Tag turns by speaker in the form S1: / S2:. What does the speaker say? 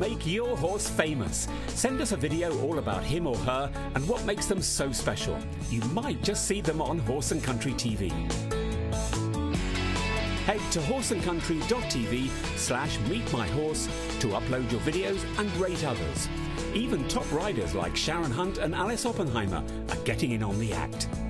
S1: make your horse famous. Send us a video all about him or her and what makes them so special. You might just see them on Horse and Country TV. Head to horseandcountry.tv/meetmyhorse to upload your videos and rate others. Even top riders like Sharon Hunt and Alice Oppenheimer are getting in on the act.